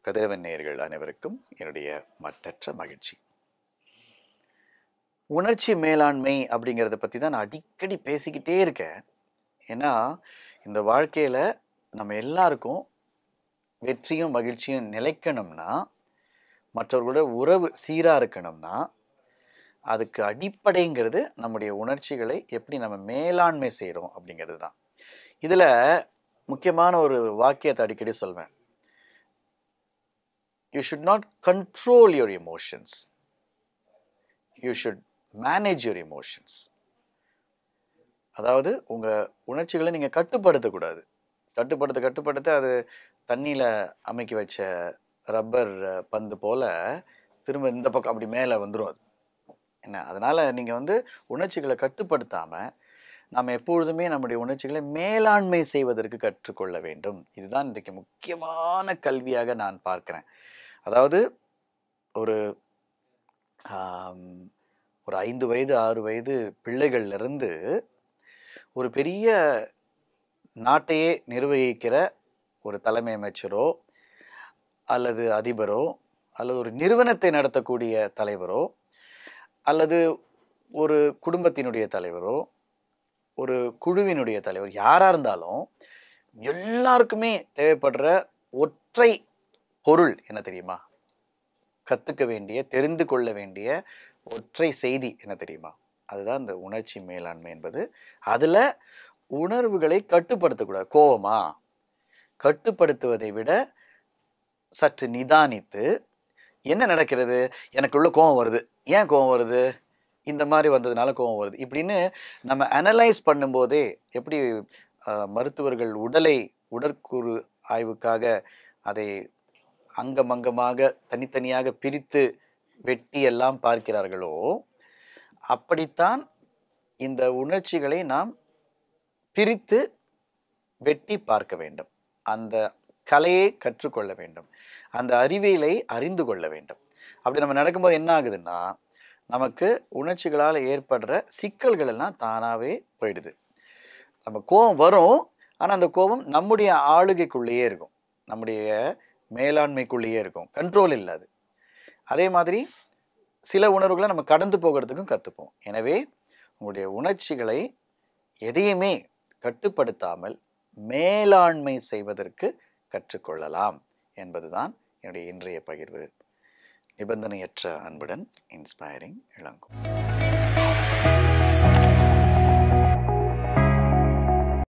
கதிரவன் நேயர்கள் அனைவருக்கும் என்னுடைய மட்டற்ற மகிழ்ச்சி. உணர்ச்சி மேலாண்மை அப்படிங்கிறத பற்றி தான் நான் அடிக்கடி பேசிக்கிட்டே இருக்கேன். ஏன்னா இந்த வாழ்க்கையில் நம்ம எல்லாருக்கும் வெற்றியும் மகிழ்ச்சியும் நிலைக்கணும்னா, மற்றவர்களோட உறவு சீராக இருக்கணும்னா, அதுக்கு அடிப்படைங்கிறது நம்முடைய உணர்ச்சிகளை எப்படி நம்ம மேலாண்மை செய்கிறோம் அப்படிங்கிறது தான். இதில் முக்கியமான ஒரு வாக்கியத்தை அடிக்கடி சொல்வேன். You should not control your emotions. You should manage your emotions. அதாவது உங்கள் உணர்ச்சிகளை நீங்கள் கட்டுப்படுத்தக்கூடாது. கட்டுப்படுத்த அது தண்ணியில் அமைக்கி வச்ச ரப்பர் பந்து போல் திரும்ப இந்த பக்கம் அப்படி மேலே வந்துடும். அது என்ன, அதனால் நீங்கள் உணர்ச்சிகளை கட்டுப்படுத்தாமல் நாம் எப்பொழுதுமே நம்முடைய உணர்ச்சிகளை மேலாண்மை செய்வதற்கு கற்றுக்கொள்ள வேண்டும். இதுதான் இன்றைக்கு முக்கியமான கல்வியாக நான் பார்க்கிறேன். அதாவது ஒரு 5 வயது 6 வயது பிள்ளைகள்லேருந்து ஒரு பெரிய நாட்டையே நிர்வகிக்கிற ஒரு தலைமை அமைச்சரோ அல்லது அதிபரோ அல்லது ஒரு நிறுவனத்தை நடத்தக்கூடிய தலைவரோ அல்லது ஒரு குடும்பத்தினுடைய தலைவரோ ஒரு குழுவினுடைய தலைவர் யாராக இருந்தாலும் எல்லாருக்குமே தேவைப்படுற ஒற்றை பொருள் என்ன தெரியுமா? கற்றுக்க வேண்டிய, தெரிந்து கொள்ள வேண்டிய ஒற்றை செய்தி என்ன தெரியுமா? அதுதான் இந்த உணர்ச்சி மேலாண்மை என்பது. அதில் உணர்வுகளை கட்டுப்படுத்தக்கூடாது. கோபமா கட்டுப்படுத்துவதை விட சற்று நிதானித்து, என்ன நடக்கிறது, எனக்குள்ள கோபம் வருது, ஏன் கோபம் வருது, இந்த மாதிரி வந்ததுனால கோபம் வருது இப்படின்னு நம்ம அனலைஸ் பண்ணும்போதே, எப்படி மருத்துவர்கள் உடற்கூறு ஆய்வுக்காக அதை அங்கமாக தனித்தனியாக பிரித்து வெட்டி எல்லாம் பார்க்கிறார்களோ, அப்படித்தான் இந்த உணர்ச்சிகளை நாம் பிரித்து வெட்டி பார்க்க வேண்டும். அந்த கலையை கற்றுக்கொள்ள வேண்டும், அந்த அறிவியலை அறிந்து கொள்ள வேண்டும். அப்படி நம்ம நடக்கும்போது என்ன ஆகுதுன்னா, நமக்கு உணர்ச்சிகளால் ஏற்படுற சிக்கல்கள் எல்லாம் தானாகவே போயிடுது. நம்ம கோபம் வரும், ஆனால் அந்த கோபம் நம்முடைய ஆளுகைக்குள்ளேயே இருக்கும், நம்முடைய மேலாண்மைக்குள்ளேயே இருக்கும், கண்ட்ரோல் இல்லாது. அதே மாதிரி சில உணர்வுகளை நம்ம கடந்து போகிறதுக்கும் கற்றுப்போம். எனவே உங்களுடைய உணர்ச்சிகளை எதையுமே கட்டுப்படுத்தாமல் மேலாண்மை செய்வதற்கு கற்றுக்கொள்ளலாம் என்பதுதான் என்னுடைய இன்றைய பகிர்வு. நிபந்தனையற்ற அன்புடன், இன்ஸ்பைரிங் இளங்கோ.